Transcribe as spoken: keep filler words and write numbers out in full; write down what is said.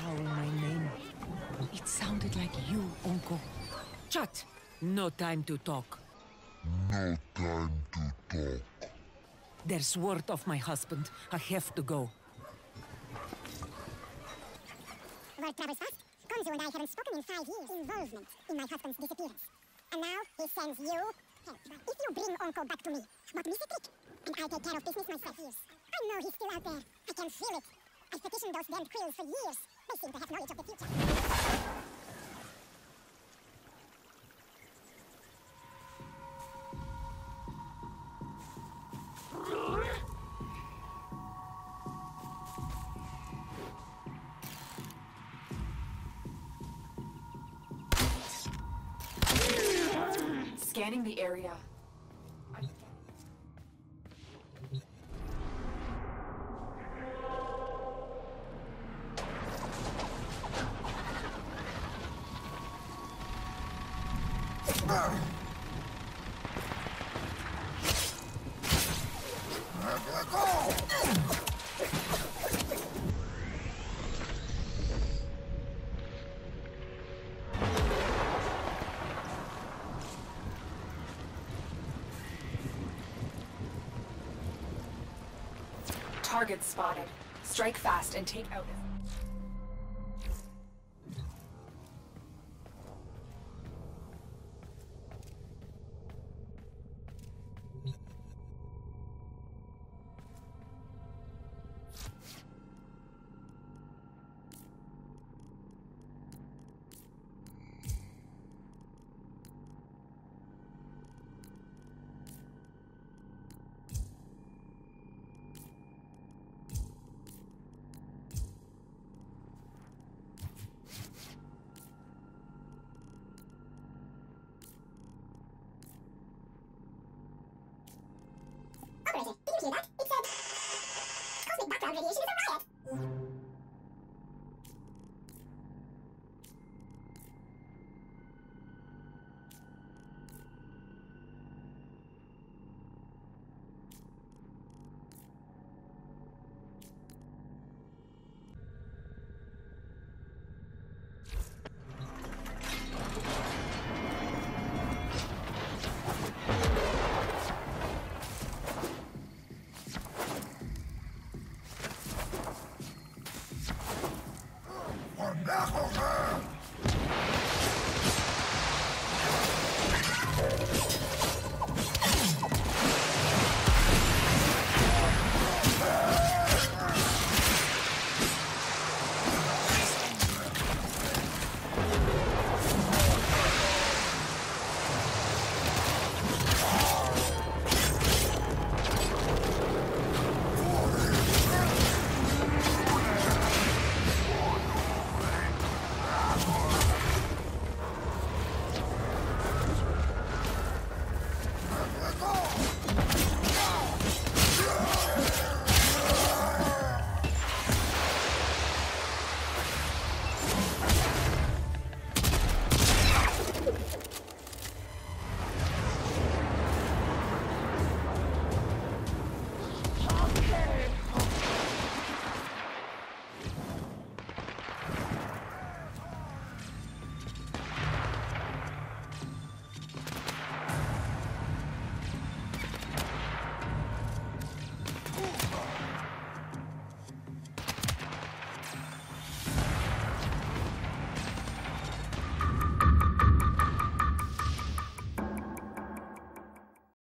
shouting my name. It sounded like you, Uncle. Shut! No time to talk. No time to talk. There's word of my husband. I have to go. Word travels fast. Konzu and I haven't spoken in five years. Involvement in my husband's disappearance. And now he sends you help. If you bring Uncle back to me, what me a trick? And I'll take care of business myself. Years. I know he's still out there. I can feel it. I've petitioned those damned quills for years. They seem to have knowledge of the future. Scanning the area. Target spotted. Strike fast and take out.